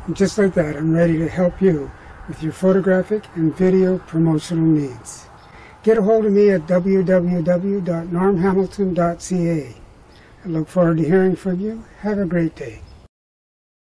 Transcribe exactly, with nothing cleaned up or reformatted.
And just like that, I'm ready to help you with your photographic and video promotional needs. Get a hold of me at w w w dot norm hamilton dot c a. I look forward to hearing from you. Have a great day.